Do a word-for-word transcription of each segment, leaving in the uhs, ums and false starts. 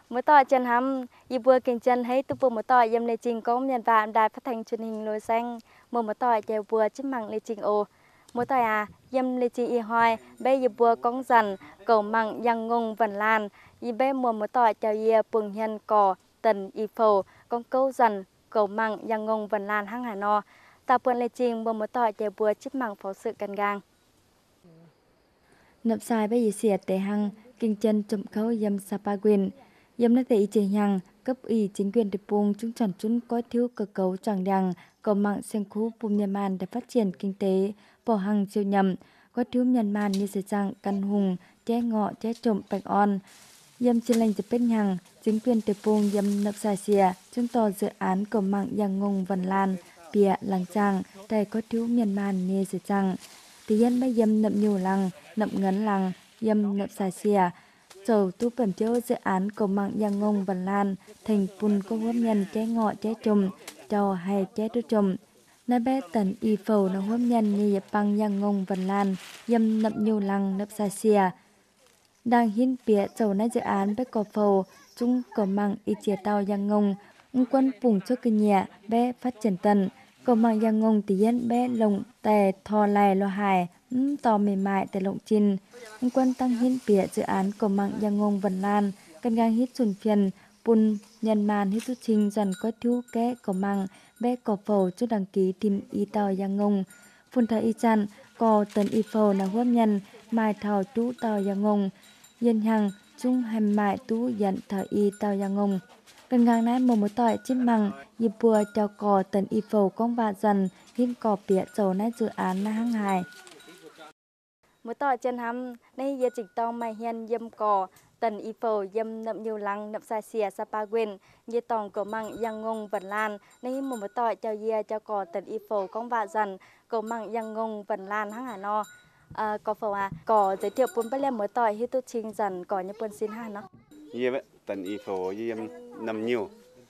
Mới tỏi chân hắm, y bùa kinh chân hay tu bùa mới tỏi yếm lê trình có nhận vạn đài phát thanh truyền hình lối xanh. Mùa mới tỏi chèo bùa chích măng lê trình ô. Mới tỏi à, yếm lê trình y hoài, bê y bùa cong dần, cầu măng yang ngông vần lan. Y bê mùa mới tỏi chèo y bùng nhân cỏ, tần y phổ, con câu dần, cầu măng yang ngông vần lan hăng hà no. Ta bùa lê trình mùa mới tỏi chèo bùa chích măng phó sự căn gang. Nập sai bê y xìa tế hăng, kinh chân chụm khấu yếm sapa quyền. Yếm nói tế chế nhàng, cấp ủy chính quyền địa phương chúng chẳng chúng có thiếu cơ cấu chẳng đằng, cầu mạng sen khu bùm nhân man để phát triển kinh tế, bỏ hằng siêu nhầm, có thiếu nhân man như sẽ rằng căn hùng, chế ngọ, chế trộm bạch on. Yếm trên lành dịp bên nhàng, chính quyền địa phương yếm nập sai xìa, chúng tỏ dự án cầu mạng yang ngông vần lan, bịa làng trang, tại có thiếu nhân man như sẽ rằng. Thì yên bây yếm nậm nhiều lăng, nậm ngấn lăng, yếm nập sai xìa, Sầu tu phẩm chiếu dự án cầu mạng yang ngông vần lan thành pun có huốm nhân trái ngọ trái trùm cho hay trái đu trùm. Nà bé tần y phầu nó huốm nhân như dịp băng yang ngông vần lan yâm nậm nhiều lăng nập xa xìa. Đang hiến bịa sầu nà dự án bé cò phầu chung cầu mạng y chìa tàu yang ngông ung quân bùng cho kinh nhẹ bé phát triển tần. Cầu mạng yang ngông tí yên bé lồng tè thò lài lo hài ừm tò mềm mại tại lộng chinh. Ung quân tăng hiến bịa dự án cầu mạng yang ngông vần lan căn gang hít xuân phiền bùn nhân man hít xuất trình dần có thiếu ké cầu mạng bé cò phầu cho đăng ký tìm y tàu yang ngông. Phun thờ y chăn cò tần y phầu là huốm nhân mai thảo tú tàu yang ngông. Yên hằng chung hèm mại tú dẫn thờ y tàu yang ngông. Gần ngang nãy mùa mới tỏi chim măng, dịp bùa cho cò tần y phầu con bạ dần, hiên cò bịa dầu nãy dự án na hăng hài. Mới tỏi chân hắm, nay giờ chỉnh tao mày hiên dâm cò, tần y phầu dâm nậm nhiều lăng, nậm xa xìa sapa quyền, dê tòng cầu măng yang ngông vần lan, nay mùa mới tỏi cho dê cho cò tần y phầu con bạ dần, cầu măng yang ngông vần lan hăng hà no. À, có phầu à, có giới thiệu bốn bát lem mới tỏi hít tốt trình dần, có như quân xin hà nó. Dê vậy, tần y phầu dê nằm nhiều.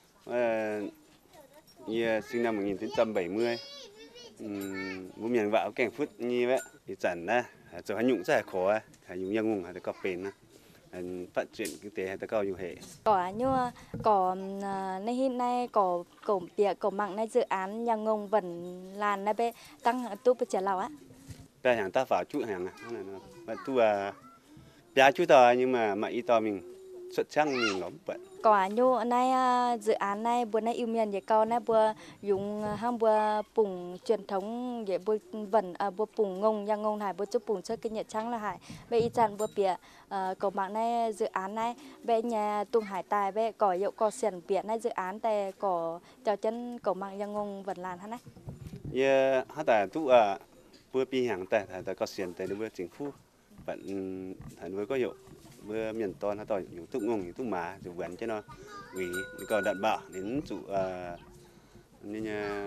Như sinh năm một nghìn chín trăm bảy mươi, bố miền vạo cảnh phút như vậy thì chẳng là cho hành dụng rất là khó, hành dụng yang ngùng hay là cọp bền, phát triển kinh tế hay là cao nhiều hệ. Có như có nay hiện nay có cổng tiệc cổng mạng nay dự án yang ngông vẫn làn nay bé tăng tu bê trẻ lào á. Bây hàng ta vào chút hàng à, tu à, giá chút tờ nhưng mà mà ít tờ mình xuất sắc mình lắm vậy. Có như nay dự án này bữa nay yêu miền vậy cao nay bữa dùng ham bữa bùng truyền thống vậy bữa vần bữa bùng ngông yang ngông này bữa chụp bùng chơi cái nhật trắng là hải bé ít chặn bữa bịa cầu mạng này dự án này bé nhà tung hải tài bé có hiệu có xiển bịa này dự án tại có chào chân cầu mạng yang ngông vần làn hết này. Yeah, hát tại tu à bữa pi hàng tại tại có xiển tại bữa chính phủ vẫn thành bữa có hiệu bữa miền to nó tỏi những tụng ngùng những tụng má chủ vấn cho nó vì còn đạn bạo đến chủ nên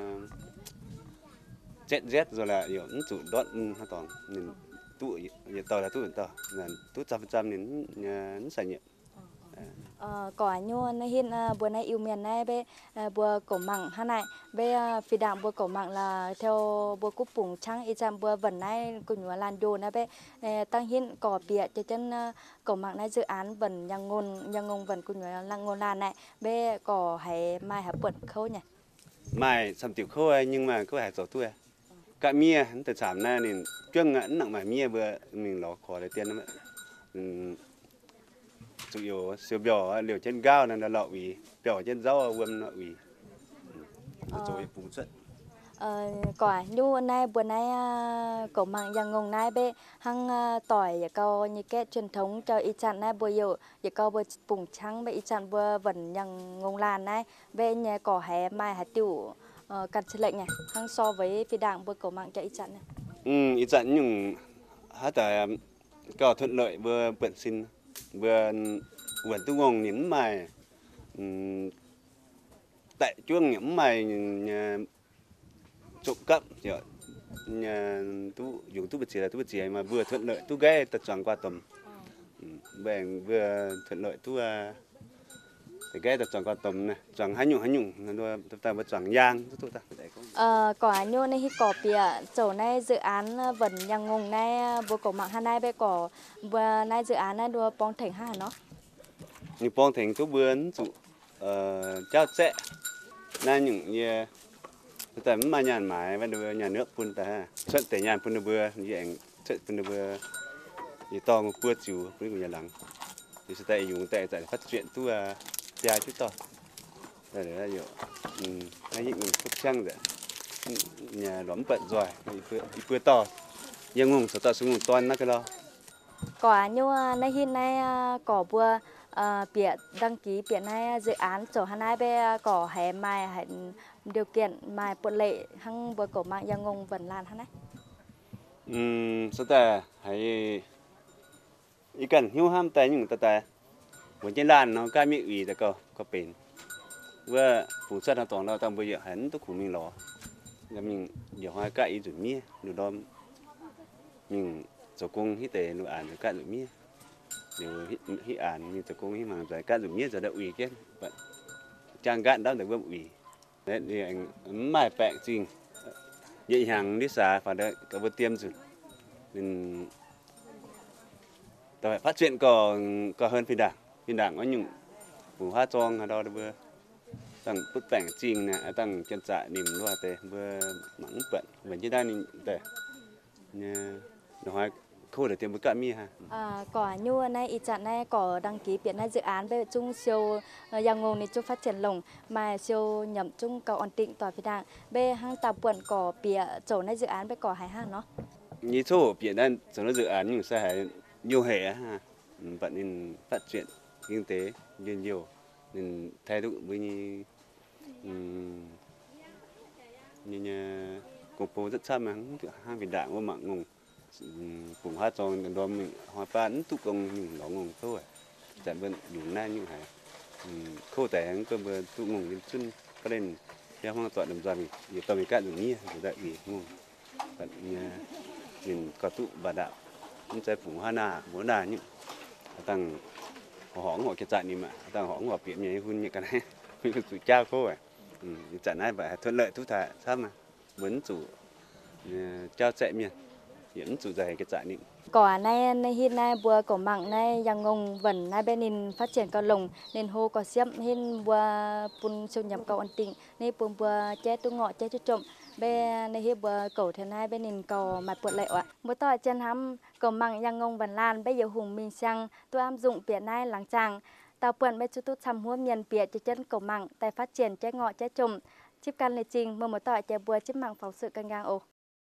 chết rét rồi là nhiều những chủ đốt nó toàn nên tụ nhiệt tỏi là tụ tỏi là tụ trăm phần trăm đến những sản nghiệp. Ờ, có như này hiện bữa nay yêu miền này bé bữa cổ mặn ha này bé phi đạm bữa cổ mặn là theo bữa cúp bùng trắng y chang bữa vần này của nhúa lan đô này bé tăng hiện cỏ bịa cho chân cổ mặn này dự án vần yang ngôn yang ngôn vần của nhúa lan ngôn lan này bé cỏ hay mai hấp bẩn khâu nhỉ mai sầm tiểu khâu nhưng mà có phải giỏi tuổi cả mía từ sản này nên chuyên ngắn nặng mà mía bữa mình ló khó để tiền lắm chủ yếu siêu bèo liều trên cao là lọ ủy bèo trên rau vườn lọ ủy rồi vùng xuất quả như nay bữa nay cổ mạng yang ngông nay bé hăng tỏi giờ câu như cái truyền thống cho y chăn nay bữa yêu giờ câu bữa bùng trắng bé y chăn bữa vần yang ngông lan này bé nhà cỏ hé mai hạt tiểu cắt chỉ lệnh này hăng so với phi đảng bữa cổ mạng cho y chăn này ừ y chăn nhưng hát tại có thuận lợi bữa bận xin vừa vừa tu ngông nhấn mày tại chuông nhấn mày trộm cắp rồi nhà tu dùng tu bật chỉ là tu bật chỉ mà vừa thuận lợi tu ghé tật choàng qua tầm bèn vừa thuận lợi tu để ghé tật choàng qua tầm này choàng hai nhung hai nhung nó ta bật choàng giang tu ta ờ quả nhô này cỏ bìa chỗ này dự án vần yang ngông này bố cổ mạng hai này bé cỏ vừa này dự án này đua bong thành hà nó như phong thành tu bướn chủ trao sẽ na những như tại mà nhà máy và đưa nhà nước phun ta xuất tại nhà phun đưa như anh xuất phun đưa như to một bữa chiều với người nhà làng thì sẽ tại dùng tại tại phát triển tu à gia chút to đây là nhiều ngay những phúc trăng vậy nhà đóng bận rồi đi bữa to nhưng ngùng sẽ tạo xuống một toan nó cái lo có như nay hiện nay có vừa bịa đăng ký bịa này dự án chỗ hai nay bé có hệ mai hệ điều kiện mai bột lệ hăng vừa có mạng giang ngùng vẫn làm hả này ừm sẽ tại hay ý cần hiếu ham tay những ta ta một trên làn nó cái miệng ủy ta có có bền vừa phụ sát nó toàn nó tao bây giờ hắn tôi của mình lo là mình giờ hai cái rồi mía rồi đó mình cho công hít tệ nó ăn rồi cái rồi mía nếu hít hít ăn mình cho công hít mà giải cái rồi mía giờ đã ủy kết vậy trang gạn đó được vừa ủy đấy thì anh mãi bẹn trình nhẹ nhàng đi xa phải đấy có vừa tiêm rồi mình phải phát triển có có hơn phi đảng phi đảng có những vùng hoa tròn ở đó vừa tăng bút bảng trình này tăng chân trại niềm loa tê vừa mắng bận vẫn chỉ đang tê nha nó hỏi khô để tiền bút cạn mi ha à, có như này ý chặn này có đăng ký biển này dự án về chung siêu giang ngùng này chung phát triển lồng mà siêu nhậm chung cầu ổn định tòa phi đảng về hang tàu quận có bìa chỗ này dự án về có hải hàng nó như số biển đang chỗ nó dự án nhưng sẽ nhiều hệ ha vẫn nên phát triển kinh tế nhiều nhiều nên thay đổi với như như như cục bộ rất xa mà hàng việt đảng của mạng ngùng cùng hoa tròn đó mình hoa bán tụ công mình nó ngùng thôi chẳng bên dùng na như này khô tẻ cơ bờ tụ ngùng đến chân có nên theo hoang toàn đầm ra mình vì tao mình cạn dùng nhia thì đại vì ngùng bạn mình có tụ và đạo chúng ta phủ hoa na muốn đà nhưng tăng họ ngồi cái chạy này mà tăng họ ngồi biển như hun như cái này mình có chủ trao khô à chạy này phải thuận lợi thu thả sao mà muốn chủ trao chạy miền hiện chủ dày cái chạy này có này này hiện nay vừa có mạng này giang ngùng vẫn nay bên nên phát triển cao lồng nên hồ có xiêm hiện vừa phun siêu nhập cầu ổn định nên phun vừa che tu ngọ che tu trộm bên này hiện vừa cầu thế này bên nên cầu mặt bột lệ ạ mỗi tỏi chân hắm cầu mạng giang ngùng vẫn lan bây giờ hùng mình sang tôi áp dụng biển này láng chàng tàu bận bên chú tu chăm huống miền biển cho chân cầu mạng tại phát triển che ngọ che trộm chip can lệ trình mơ mỗi tỏi che bùa chip mạng phóng sự căng ngang ồ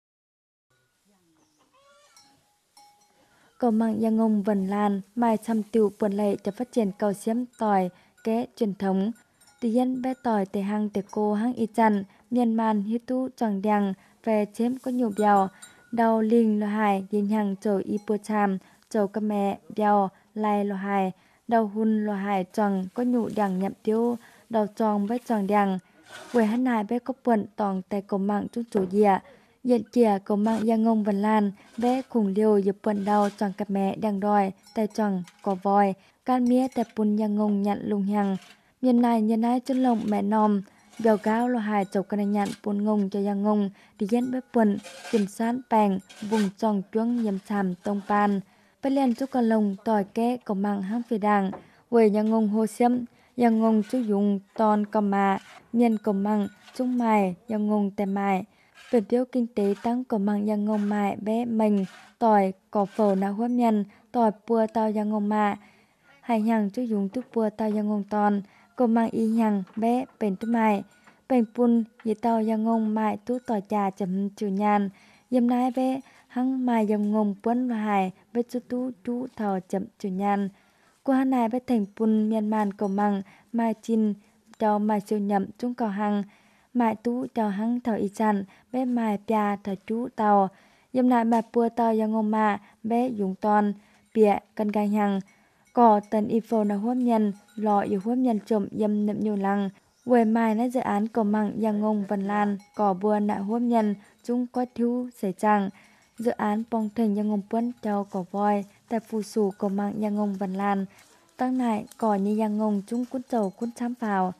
cầu mạng giang ngùng vần lan mai chăm tiêu buồn lệ cho phát triển cầu xiêm tỏi ké truyền thống tuy nhiên bé tỏi tề hang tề cô hang y chăn miền man hiu tu tròn đèng về chém có nhiều bèo đầu linh lo hài yên hàng chầu y pua cham chầu cà mẹ bèo lai lo hài đầu hun lo hài tròn có nhụ đằng nhậm tiêu đầu tròn với tròn đèng quê hát nài bé có buồn tòng tề cầu mạng chút chủ dìa hiện kia cầu mạng giang ngùng vần lan bé khủng liều dập quần đầu tròn cặp mẹ đang đòi tay tròn có voi can mía tại bùn giang ngùng nhận lùng hàng miền này nhân này chân lồng mẹ nòm bèo cáo lo hài chọc cái nhận bùn ngùng cho giang ngùng thì hiện bé bùn kiểm soát bèn vùng tròn chuông nhầm chàm tông pan bé lên chút con lồng tỏi ké cầu mạng hang phi đàng quê giang ngùng hồ xiêm giang ngùng chú dùng ton cầm mà miền cầu mạng trung mài giang ngùng tèm mài về tiêu kinh tế tăng có mạng giang ngông mại bé mình tỏi có phở na huốm nhân tỏi pua tao giang ngông mạ hay nhằng chú dùng tu pua tao giang ngông ton có mạng y nhằng bé bền tu mại bền pun y tao giang ngông mại tu tỏi trà chấm chủ nhàn yếm nái bé hăng mài giang ngông puân và hài bé chú tu chú thảo chấm chủ nhàn qua hai này bé thành pun miền man có mạng mai chin cho mai siêu nhậm chúng có hăng mại tú cho hăng thở y chăn bé mài pia thở chú tàu yếm lại mài pua tàu giang ngông mạ bé dùng ton bịa cần gai hằng cỏ tần info na huốm nhân lọ yêu huốm nhân trộm yếm nệm nhiều lăng quê mài na dự án cầu măng giang ngông vân lan cỏ bùa nạ huốm nhân chúng có thiếu xảy chẳng dự án bong thành giang ngông puân cho cỏ voi tại phù sù cầu măng giang ngông vân lan tăng lại cỏ như giang ngông chúng cút dầu cút chám vào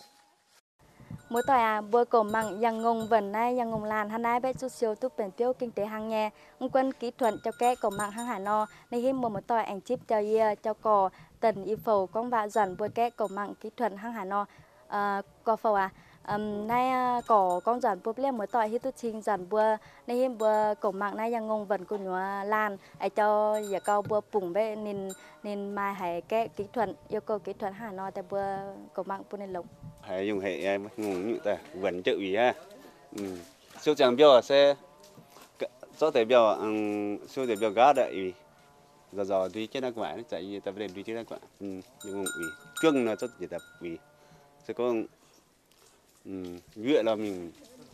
mỗi tỏi à bữa cổ mặn giang ngùng vần nay giang ngùng làn hắn ai bé chút siêu túc bền tiêu kinh tế hàng nhẹ ông quân kỹ thuật cho kẻ cổ mặn hàng hà no này hiếm một mỗi tỏi ảnh chip cho ye cho cò tần y phổ con vạ dần bùa kẽ cổ mạng kỹ thuật hăng hà no có phổ à um, nay có con dần bùa lên mới tỏi hít tu trình dần bùa nay hiếm bùa cổ mạng nay yang ngông vẫn của nhúa lan ai cho giờ câu bùa bùng về nên nên mai hay kẽ kỹ thuật yêu cầu kỹ thuật hà no tại bùa cổ mạng bùa nên lộc hay dùng hệ ngùng như ta vẫn chữ ý ha siêu chẳng biểu sẽ số thể biểu siêu thể biểu gá đấy giờ giờ đi trên đất quả chạy tập lên đi trên đất quả nhưng ngùng ý cương nó rất dễ tập ý sẽ có dựa là mình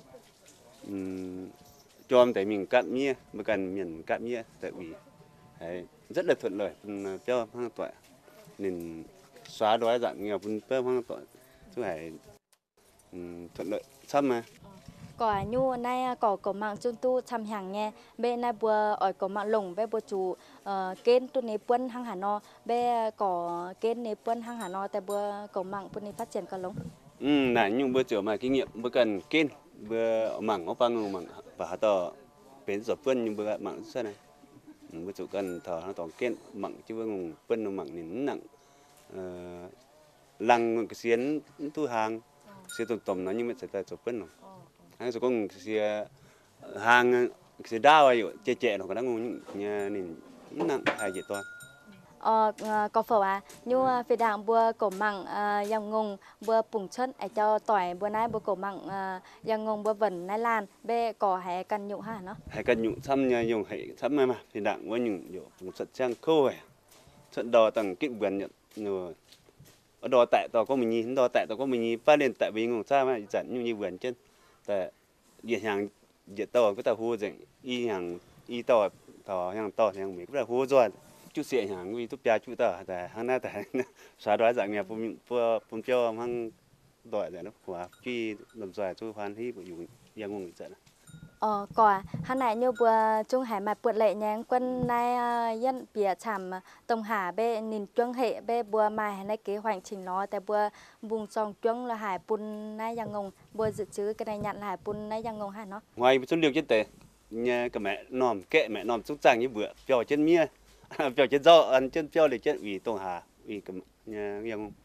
cho em thấy mình cạn mía mà cần miền cạn mía tại vì rất là thuận lợi cho hàng tuổi nên xóa đói dạng nghèo vun bơm hàng tuổi chứ phải thuận lợi xăm mà cỏ nhu nay cỏ cổ mạng chun tu chăm hàng nghe bên nay bùa ở cổ mạng lồng bên bùa chủ kén tu này quân hang hà no bên cỏ kén này quân hang hà no tại bùa cổ mạng bùa này phát triển cả lồng ừ này nhưng bữa chiều mà kinh nghiệm bữa cần kén bữa mảng ốc băng mảng và tờ bến giờ quân nhưng bữa mảng sao này bữa chủ cần thở nó toàn kén mảng chứ bữa ngùng quân mảng nín nặng lăng cái xiên tu hàng xiên tụm tụm nó nhưng mà sẽ tại chỗ quân rồi hay rồi con xiên hàng xiên đào ấy chè chè nó có đang ngùng nhà nín nặng hay gì toàn ờ có phở à như về đảng bùa cổ mặn yang ngùng bùa bùng chân ai cho tỏi bùa nái bùa cổ mặn yang ngùng bùa vẩn nái lan bê cỏ hay cần nhụ ha nó hay cần nhụ xăm nhà dùng hay xăm mà về đảng với nhung nhụ bùng sật trang khô ấy trận đò tầng kịp gần nhận rồi ở đò tại tàu có mình nhìn đò tại tàu có mình nhìn phát lên tại vì ngùng xa mà dẫn như như vườn chân tại địa hàng địa tàu cái tàu hua rừng y hàng y tàu tàu hàng tàu hàng mỹ cũng là hua rồi chút xịn hàng vì tốt bia chút tờแต่hàng naแต่xóa đói dạng nghèo phun phun phun cho hàng đòi dạng nó của khi làm giỏi cho hoàn thi của dùng yang ngùng trận ờ cỏ hàng này như bùa trung hải mặt bùa lệ nhang quân nay dân bìa chạm tông hà bê nhìn chuông hệ bê bùa mai nay kế hoạch trình nó tại bùa vùng sòng chuông là hải bùn nay yang ngùng bùa dự trữ cái này nhận là hải bùn nay yang ngùng ha nó ngoài số liệu trên tệ nhà cái mẹ nòm kệ mẹ nòm xúc trang như bữa cho trên mía cho trên do ăn trên cho để trên vì tông hà vì cái nhà nghe không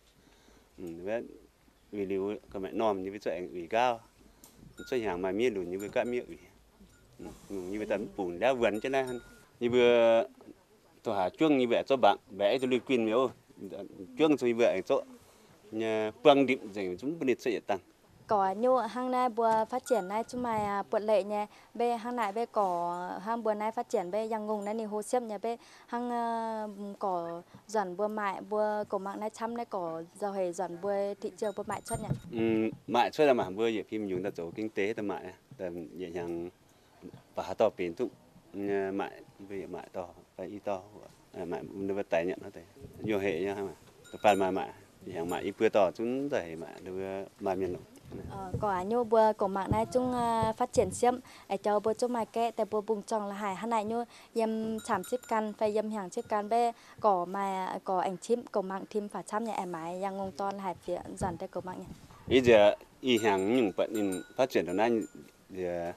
vì liều cái mẹ nòm như vậy chạy vì cao xoay hàng mà miên đủ như vậy cả miệng vì như vậy tận bùn đá vườn trên này như vừa tông hà chuông như vậy cho bạn vẽ cho lưu quyên miếu chuông cho như vậy cho nhà quang điểm dành chúng bên sẽ tăng cỏ nhu hang này bùa phát triển này chúng mày bột lệ nhé bê hang này bê cỏ hang bùa này phát triển bê yang ngùng này thì hồ xếp nhé bê hang cỏ dần bùa mại bùa cổ mạng này chăm này cỏ giàu hề dần bùa thị trường bùa mại chất nhé ừ, mại chất là mảng bùa gì phim dùng đặt chỗ kinh tế tầm mại tầm nhẹ nhàng và to bền tụng mại về mại to và y to mại nó vật tài nhận nó thế nhiều hệ nhá mà phần mà mại hàng mại y bữa to chúng thể mại đưa mà miền Ờ, có nhu bùa cổ mạng này chung uh, phát triển xiêm ở cho bùa chung mai kẹ tại bùa bùng tròn là hải hắn này nhu yếm chạm chip can phải yếm hàng chip can bê có mà có ảnh chim cổ mạng thêm phải chăm nhà em mãi yang ngông ton là hải phía dần tới cổ mạng nhỉ. Bây giờ y hàng những bệnh in phát triển ở đây giờ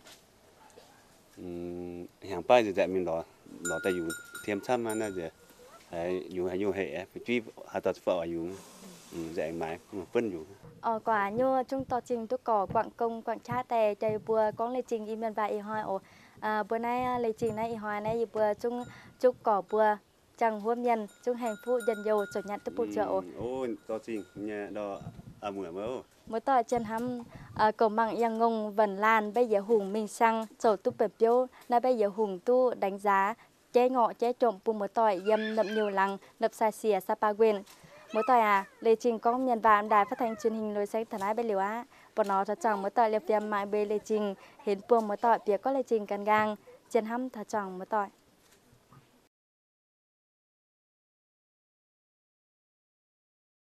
hàng bay giờ dạy mình đó đó tại dùng thêm chăm mà giờ dùng hay dùng hệ phải truy hạt tật phở dùng dạy mãi phân dùng ờ quả như chúng tôi trình tôi có quảng công quảng cha tè chạy bùa con lê trình im và y hoài ồ à, bữa nay lê trình này y hoài này bùa chung chúc cỏ bùa chẳng hôm nhân chung hành phu dần dầu cho nhận tới bùa chợ ồ ôi to trình nhà đó à mùa mơ mỗi tỏi chân hăm cầu mạng yang ngông vần lan bây giờ hùng mình sang sổ tu bẹp biếu na bây giờ hùng tu đánh giá chế ngọ chế trộm bùa mỗi tỏi yếm nậm nhiều lăng nậm sai xìa sapa quyền mỗi tỏi à lê trình có nhân vạn đài phát thanh truyền hình lối sáng thần ái bên liều á bọn nó thật chẳng mỗi tỏi liệp tiêm mãi bê lê trình hiện buông mỗi tỏi việc có lê trình cần gang chân hăm thật chẳng mỗi tỏi